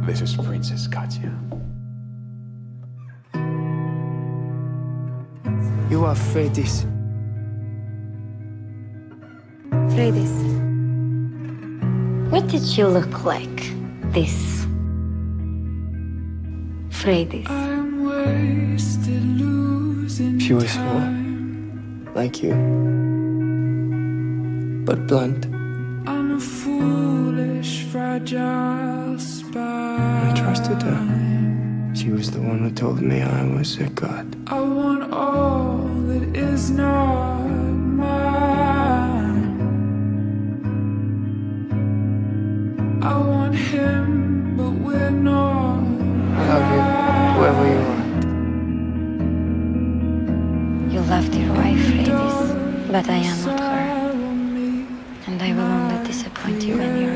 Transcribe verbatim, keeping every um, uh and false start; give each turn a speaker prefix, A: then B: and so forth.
A: This is Princess Katia.
B: You are Freydis.
C: Freydis. What did you look like? This. Freydis.
B: She was small, like you, but blunt.
D: I'm a foolish, fragile spy.
B: I trusted her. She was the one who told me I was a god.
D: I want all that is not mine. I want him, but we're not.
B: I love you, whoever you are.
C: You loved your wife, Freydis, but I am not her. And I will only disappoint you when you're